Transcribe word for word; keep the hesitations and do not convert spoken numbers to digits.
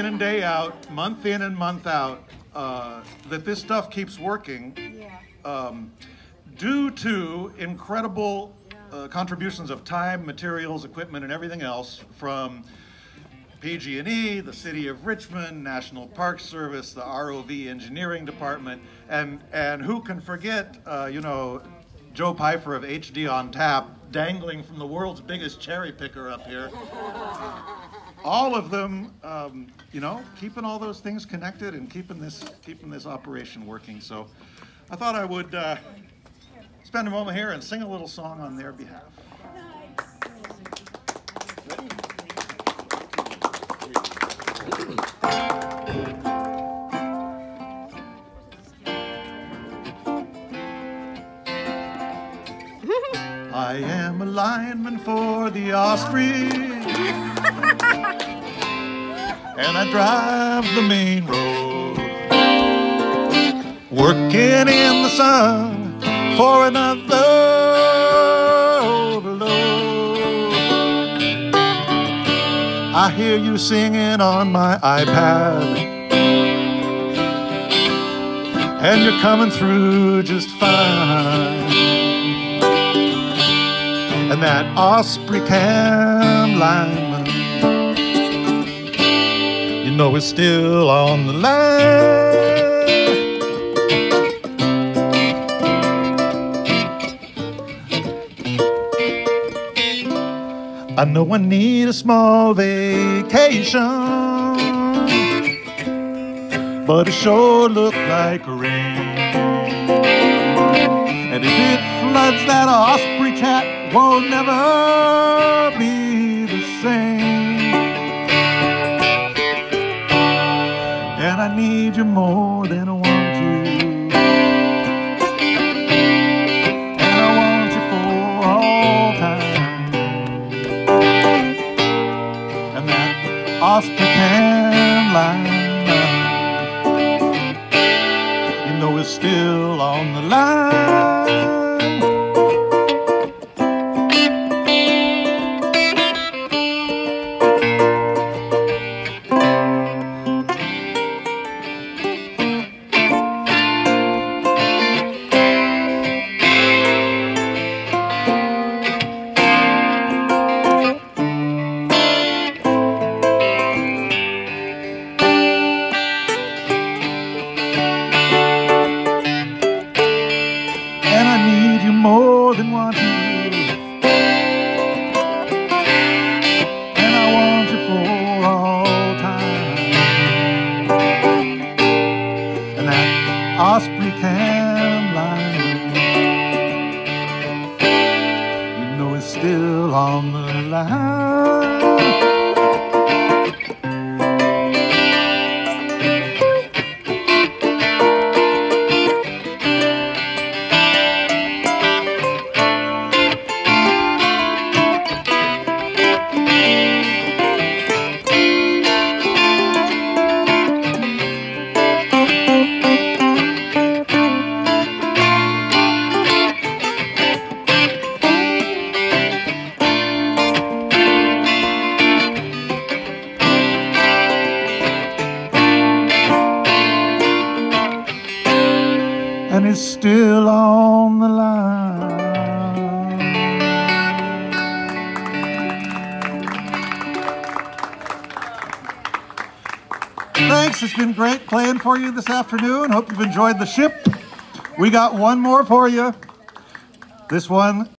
and day out, month in and month out, uh, that this stuff keeps working um, due to incredible uh, contributions of time, materials, equipment, and everything else from P G and E, the City of Richmond, National Park Service, the R O V Engineering Department, and and who can forget, uh, you know, Joe Pfeiffer of H D on Tap dangling from the world's biggest cherry picker up here. All of them, um, you know, keeping all those things connected and keeping this keeping this operation working. So, I thought I would uh, spend a moment here and sing a little song on their behalf. I am a lineman for the Osprey, and I drive the main road, working in the sun for another overload. I hear you singing on my iPad, and you're coming through just fine. And that Osprey Cam Lineman, you know, is still on the line. I know I need a small vacation, but it sure looked like rain. And if it floods, that Osprey chat will never be the same. And I need you more than I want you, and I want you for all time. And that Osprey Cam Lineman, you know, it's still on the line. More than want you, and I want you for all time. And that Osprey Cam Lineman, you know, it's still on the line. And it's still on the line. Thanks, it's been great playing for you this afternoon. Hope you've enjoyed the ship. We got one more for you. This one